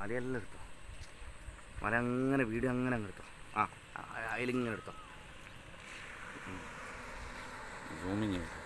മലയെല്ലാം എടുത്തോ, മല അങ്ങനെ വീഡിയോ അങ്ങനെ അങ്ങ് എടുത്തോ. അതിലിങ്ങനെ എടുത്തോ. സൂമിങ്